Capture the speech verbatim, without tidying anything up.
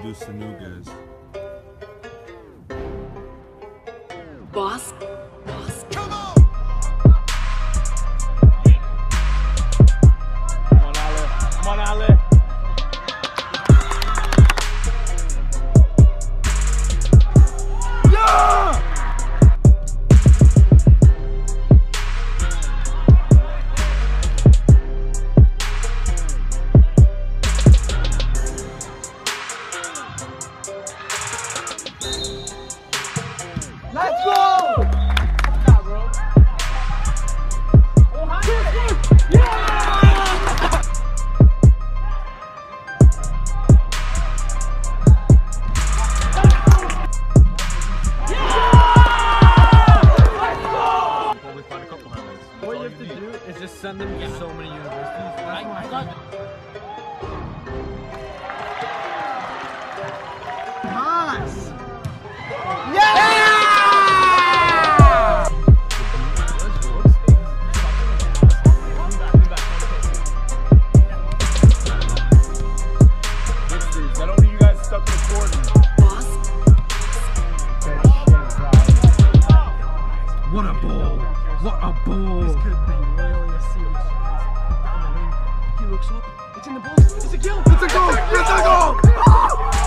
introduce the new guys. Boss. Boss. Come on! Come on, Ali. Come on, Ali. Yeah! Let's go! Nah, bro. What you have to do is just send them to so many universities. That's why I got Nice! Yeah! I don't need you guys stuck in the corner. What a ball! What a ball! This could be really a serious chance. Down the lane, he looks up. It's in the box. It's a kill. It's a goal. It's a goal.